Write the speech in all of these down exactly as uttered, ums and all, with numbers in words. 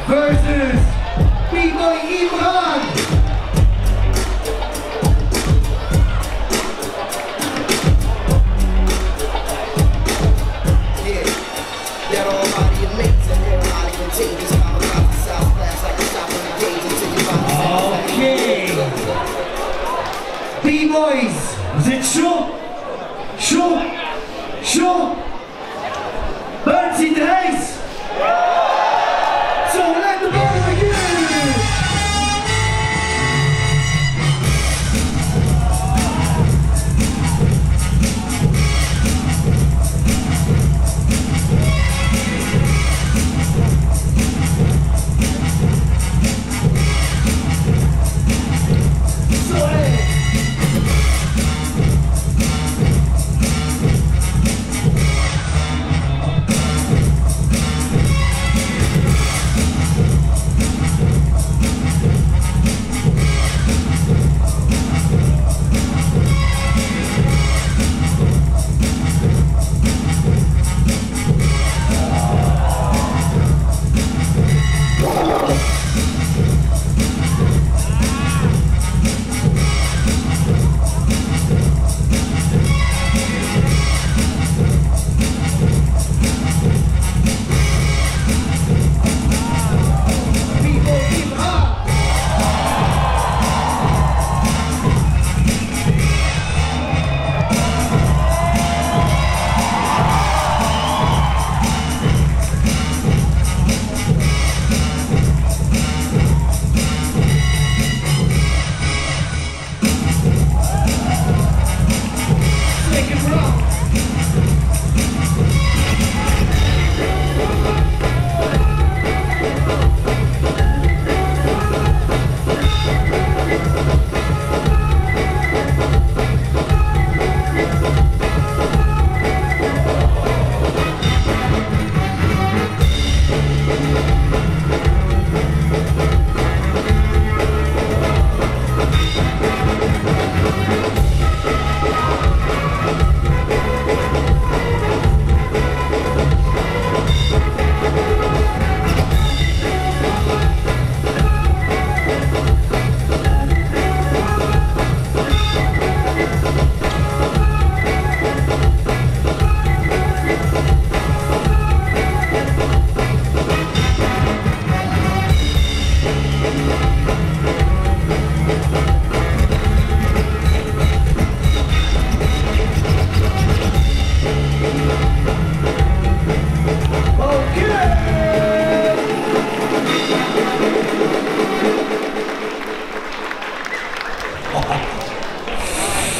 versus B-Boy Imran. Yeah, that almighty amazing, hairline contagious, kamikaze south class like a shot on the gauge until you find the Okay. B-Boys, is it sure? Sure? Sure? Brats in the house! So let the ball begin!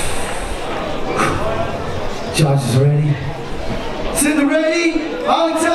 Judges ready? Sit ready? On time!